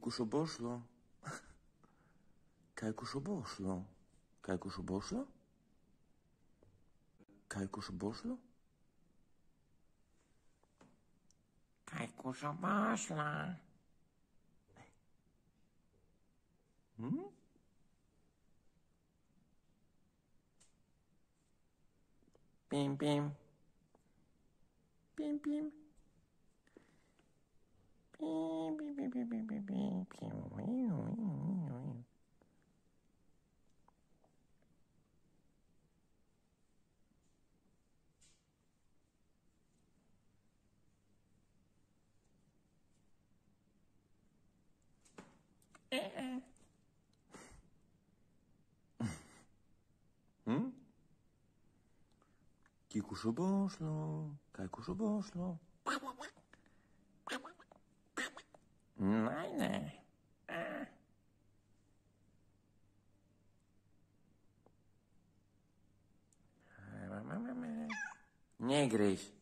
Kikušobošlo? Kaj kušobošlo? Kaj kušobošlo? Kaj kušobošlo? Kaj kušobošlo? Pim, pim. Pim, pim. Pim, pim, pim, pim, pim, pim, pim, pim. Kikušobošlo? Kaj kušobošlo? Nein. Ne greš.